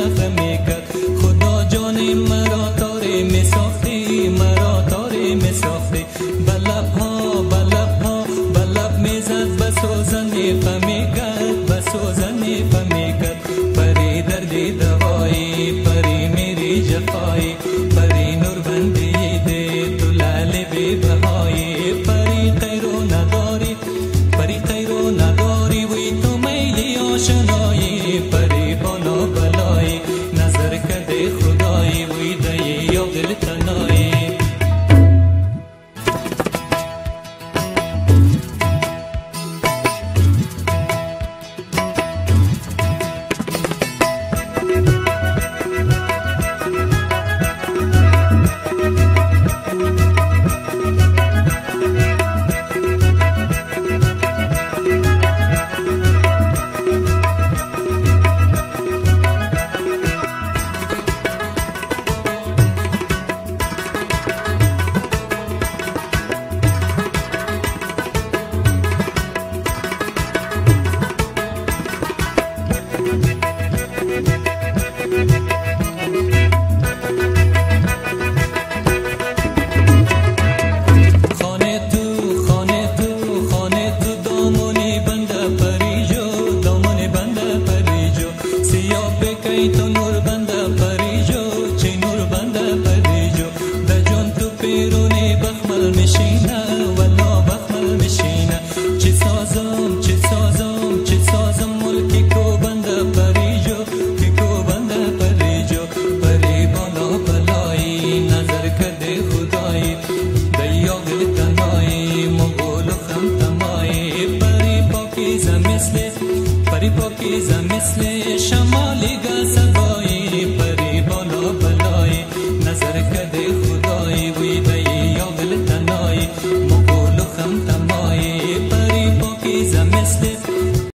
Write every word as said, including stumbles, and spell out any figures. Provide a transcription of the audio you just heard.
خمی کرد. خدا جان مرا تاره می ساختی، مرا تاره می ساختی. بلب ها بلب ها بلب می زد بسوزن خمی کرد، بسوزن خمی کرد. پری دردی دوایی، پری میری جفایی، پری نور بندی ده تو لال بی بهایی. پری خیرو نداری، پری خیرو نداری، وی تو میلی آشنایی. پری بالا بلایی نظر کرده خدایی، وی دایی یا دل تنایی. تو نور بنده پریجو، چه نور بنده پریجو. د جون تو پیرونی بخمل میشینه، ولا بخمل میشینه. چه سازم چه سازم چه سازم ملکی کو بنده پریجو، کی کو بنده پریجو. پری بالا بلایی نظر کرده خدایی، دیا دل تنایی مغول خم تمایی. پری پاکیزه مثل، پری پاکیزه مثل شمالی گسبایی.